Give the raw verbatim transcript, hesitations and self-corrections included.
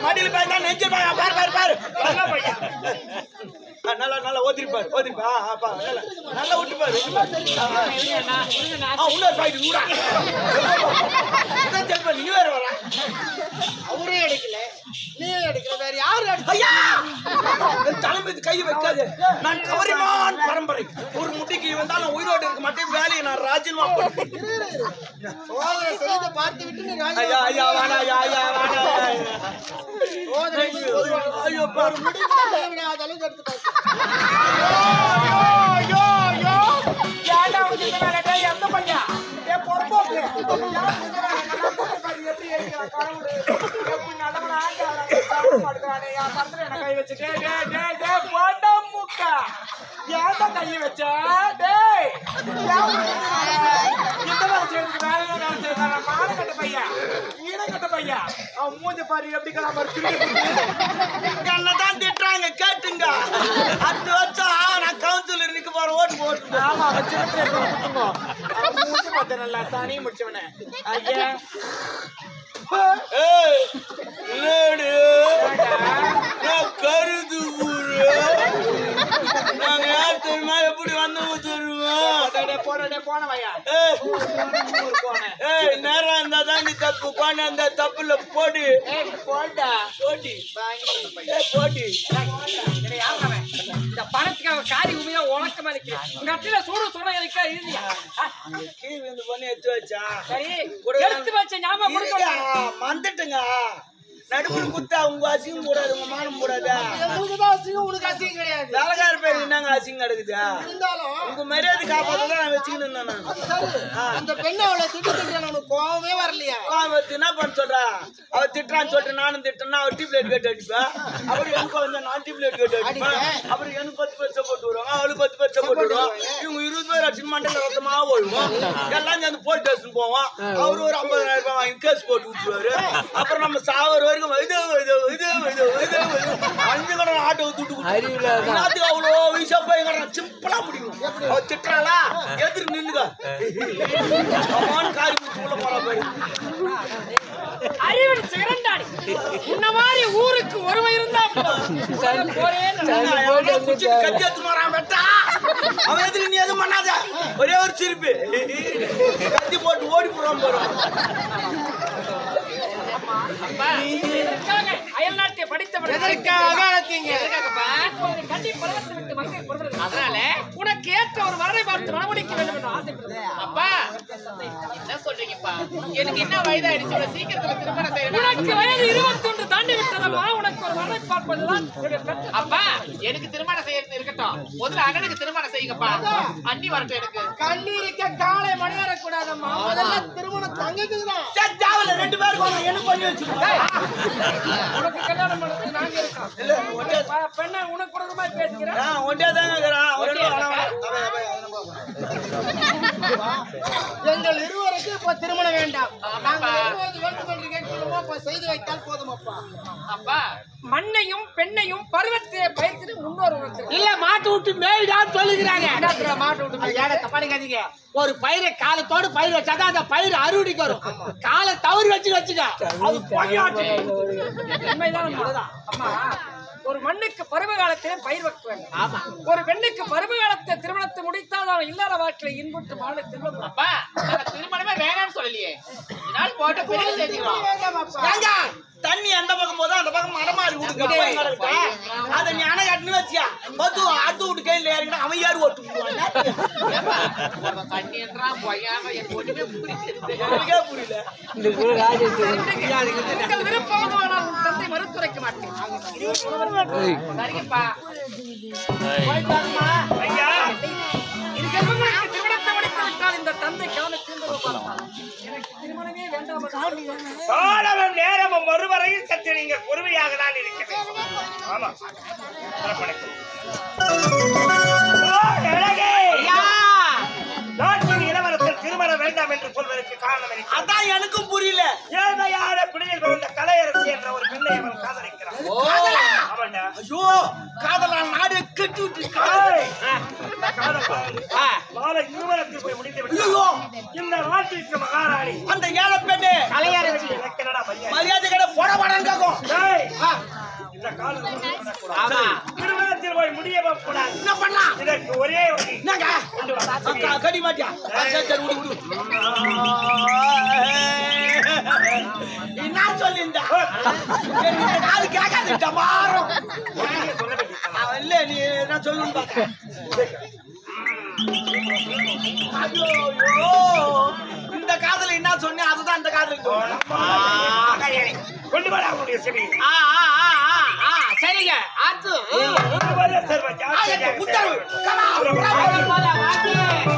மடியில பாய்ந்தா நெஞ்சு பாரு பாரு பாரு நல்லா நல்லா ஓதிருப்பாரு ஓதிருப்பா அப்பா நல்லா நல்லா விட்டு பாரு இன்னொரு பாயிட்டு கூட நீ வேற வர அவரே எடுக்கல நீ எடுக்கல வேற யாரு ஐயா தலைமை கை வைக்காது நான் கவரிமான் பரம்பரை ஒரு முட்டிக்கு வந்தாலும் உயிரோடு இருக்க மாட்டேன் வேலையை நான் ராஜினாமா சோதனை செய்து பார்த்து விட்டு நீ ஐயா ஐயா வாடா ஐயா ஐயா வாடா சோதனை ஐயோ பாரு முடியாத அளவுக்கு எடுத்து பாரு ஐயோ ஐயோ யாடா வந்து மேலடே எந்த பையா ஏ பொறுப்போக்கு எப்படி ஏறியா கடவுளே எப்படி நடமன ஆண்டாளா படுறானே யா பந்தல என்ன கை வச்சு டே டே டே டே போடா முக்கா யாடா கை வச்ச டேய் இந்த மாதிரி சேர்ந்து வேற என்ன செய்யற மான கட்ட பையா ஈன கட்ட பையா அவன் மூஞ்ச பாரு எப்படி கலா மாதிரி கண்ண தான் திட்றாங்க கேட்டுங்க அத்து வச்சா நான் கவுன்சிலர் நிக்க போற ஓட்டு போட்டு ஆமா வச்சிருக்கே குத்துங்க மூஞ்ச பார்த்த நல்லா சாணி முடிச்சவனே ஐயா ஏய் லேடி நான் கருது ஊரு நாங்க யார் தெரியுமா எப்படி வந்தவங்க தெரியுமா போனே போன வையா ஏய் நேரம் இருந்தா தான் நீ தப்பு போன அந்த தப்புல போடு போடா போடி போடி இந்த பணத்துக்காக காரி உண்மையா உணக்கமா இருக்கு உங்க அட்டில சூடு சூட இருக்கா இல்லையா கீழ் வந்து பண்ணி எடுத்து வச்சா சரி எடுத்து வச்ச ஞாபகம் கொடுக்க மறந்துட்டுங்க நடுப்புல குத்தா உங்க அசிங்கம் கூடாது உங்க மானம் கூடாது உங்களுக்கு அசிங்கம் உனக்கு அசிங்கம் கிடையாது வேலைக்கார பேர் என்னங்க அசிங்கம் நடக்குதா இருந்தாலும் உங்க மரியாதை காப்பாத்தான் நான் வச்சுக்கிட்டு நான் அந்த பெண்ணை அவளை திட்டு திட்டுறான் உனக்கு கோவமே வரலையா கோவத்து என்ன பண்ண சொல்றா அவ திட்டுறான்னு சொல்லிட்டு நானும் திட்டேன்னா அவ டிப்ளேட் கட்டு அடிப்பேன் அப்புறம் எனக்கு வந்து நான் டிப்ளேட் கட்டு அடிப்பேன் அப்புறம் எனக்கு பத்து பரிசை போட்டு வருவாங்க அவளுக்கு பத்து பரிசை போட்டு வருவோம் இவங்க இருபது பேர் அடிச்சு மண்டல ரத்தமா ஓடுவோம் எல்லாம் சேர்ந்து போலீஸ் ஸ்டேஷன் போவோம் அவரு ஒரு ஐம்பதாயிரம் ரூபாய் வாங்கி கேஸ் போட்டு விட்டுருவாரு அப்புறம் நம்ம சாவர வரைக்கும் இது இது இது இது இது அஞ்சு கடை ஆட்டோ விட்டு எல்லாத்துக்கும் அவ்வளோ விஷா போய் சிம்பிளா முடியும் அவ திட்டுறாளா எதிர் நின்னுங்க காரி உள்ள போறா போய் அறிவு சிறந்தாடி இந்த மாதிரி ஊருக்கு ஒருவ இருந்தா கத்தி எடுத்து மாறான் வெட்டா அவன் எதுக்கு நீ எதுவும் பண்ணாத ஒரே ஒரு சிரிப்பு கத்தி போட்டு ஓடி போறான் போறோம் அயல் நாட்டை படித்தவர்கள் அதனால உனக்கு ஏற்ற ஒரு வரனை பார்த்து மனமுடிக்க வேண்டும் என்று ஆசைப்படுறேன். அப்பா என்ன சொல்றீங்கப்பா? எனக்கு என்ன வயதாயிடுச்சு? சீக்கிரத்துல திருமணம் செய்யணும். உனக்கு வயது இருபத்தி ஒன்று தாண்டி விட்டதம்மா. உனக்கு ஒரு வரனை பார்ப்பதுதான் அப்பா. எனக்கு திருமணம் செய்யறது இருக்கட்டும், முதல்ல அண்ணனுக்கு திருமணம் செய்யுங்கப்பா. அண்ணி வரட்டும். எனக்கு கண்ணீரிக்க காலை மணி வரக்கூடாதம்மா. முதல்ல திருமணம் தங்கக்குதான் ரெண்டு பேருக்கு என்ன பண்ணி வச்சுக்கோ. உனக்கு கல்யாணம் பண்ணது நாங்க இருக்கோம். பெண்ணை உனக்கு கொடுக்க மாதிரி பேசுகிறேன். ஒன்றே தாங்க எங்கள் இருவருக்கு இப்ப திருமணம் வேண்டாம். நாங்கள் வேண்டும் என்று கேட்கிறோமோ அப்ப செய்து வைத்தால் போதும் அப்பா. அப்பா மண்ணையும் பெண்ணையும் பருவத்தை பயிர்த்து முன்னோர் உணர்த்து இல்ல மாட்டு விட்டு மேய்டான்னு சொல்லுகிறாங்க. மாட்டு விட்டு ஏட தப்பாடிக்காதீங்க. ஒரு பயிரை காலத்தோடு பயிர் வச்சாதான் அந்த பயிர் அறுவடைக்கு வரும். காலை தவறு வச்சு வச்சுக்க அது பொய்யாச்சு. உண்மைதான் அம்மா. ஒரு மண்ணுக்கு பருவ காலத்திலே பயிர் வைக்க வேண்டும். ஆமா. ஒரு பெண்ணுக்கு பருவ காலத்தை திருமணத்தை முடித்தால் அவன் இல்லாத வாழ்க்கையில இன்புற்று மாலை திருமணம். அப்பா திருமணமே வேணாம்னு சொல்லலையே. இதனால் போட்ட பெரிய செஞ்சுக்கலாம். தண்ணி அந்த பக்கம் போதும் அந்த பக்கம் மடமாறி விடுங்க. அதை நீ அணை கட்டுன்னு வச்சியா பத்து அத்து விட்டு கையில் ஏறினா அவன் ஏறு ஓட்டு தண்ணி என்றான் பொய்யாம ஒண்ணுமே புரியல. விருப்பமான தந்தை மறுத்துரைக்க மாட்டேன். சரிங்கப்பா. ஐயா திருமணத்தை முடித்து விட்டால் இந்த தந்தை கவனம் எனக்கு திருமணமே வேண்டாம். நேரமும் ஒருவரையும் சற்று நீங்கள் பொறுமையாக தான் இருக்கிறேன். ஆமா நாட்டின் இளவரசர் திருமணம் வேண்டாம் என்று சொல்வதற்கு காரணம் அதான் எனக்கும் புரியல. ஏழையான குடியில் பிறந்த கலையரசி என்ற ஒரு பெண்ணை அவன் காதலிக்கிறான். ஐயோ காதலால் நாடு கட்டி விட்டு போய் முடிந்து இந்த நாட்டிற்கு மகாராணி அந்த ஏழை பெண்ணு கலையரசி மரியாதை கடை போட மாட்டாங்க. நடக்கும். டேய், ஆ, இந்த காலம் ஆமா திருமணத்தில் போய் முடிய கூடாது. என்ன பண்ணலாம் இதற்கு ஒரே வழி. என்னங்க கொண்டு வா. அக்கா, கடி மாட்டியா? ஆ, சரி சரி விடு விடு. என்ன சொல்லிருந்தா எனக்கு இந்த காது கேட்காது டமாரம். நீங்க சொல்ல வேண்டியது. அவன் இல்ல நீ என்ன சொல்லுன்னு பார்த்தேன். ஐயோ, ஐயோ. இந்த காதுல என்ன சொன்னேன் அதுதான் அந்த காதுல சொன்னேன். கொண்டு வாடா உன்னுடைய செவி. ஆ ஆ ஆ ஆ ஆ சரிங்க ஆத்து கொண்டு வாடா சர்வ ஆ, எனக்கு உத்தரவு. கலா, போல வாத்தி